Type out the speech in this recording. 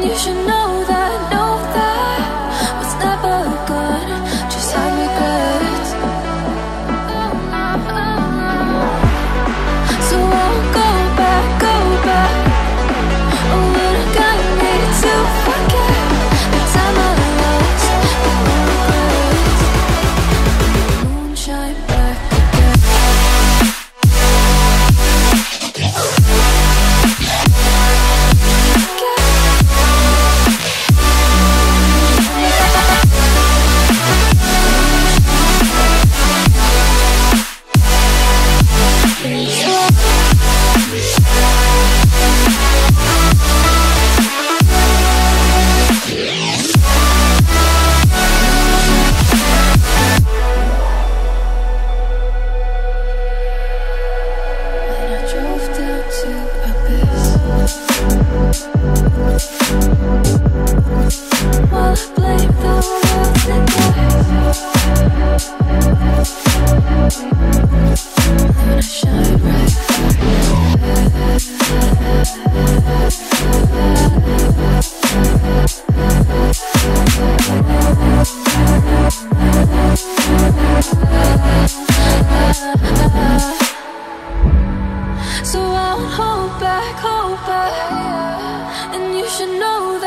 you should know that was never good. Just had regrets. So I'll go back. Oh, but I got need to forget the time I lost. Moonshine back again. So I'll hold back, and you should know that